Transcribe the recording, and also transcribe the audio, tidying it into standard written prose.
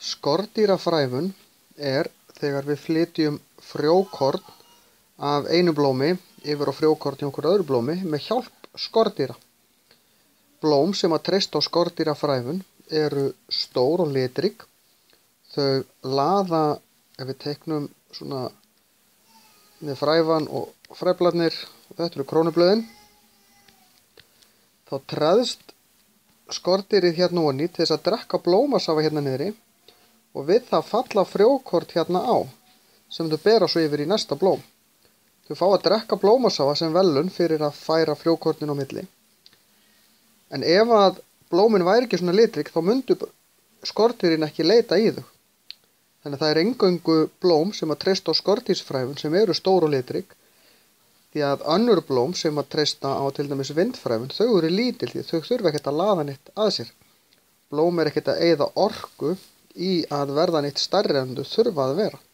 Skordýrafrævun þegar við flytjum frjókorn af einu blómi yfir á frjókorn hjá einhverju öðru blómi með hjálp skordýra. Blóm sem að treysta á skordýrafrævun eru stór og litrík. Þau laða, ef við teiknum svona með frævan og frævlarnir, og þetta eru krónublöðin, þá treðst skordýrið hérna ofan í til þess að drekka blómasafa hérna niðri og við það falla frjókorn hérna á sem þau bera svo yfir í næsta blóm. Þau fá að drekka blómasafa sem velun fyrir að færa frjókornin á milli. En ef að blómin væri ekki svona litrík þá myndu skordýrin ekki leita í þau. Þannig að það er eingöngu blóm sem að treysta á skordýrsfrævun sem eru stór og litrík, því að önnur blóm sem að treysta á til dæmis vindfrævun, þau eru lítil því þau þurfa ekkert að laða neitt að sér. Blóm ekkert að eyða orku í að verða neitt stærri en þau þurfa að vera.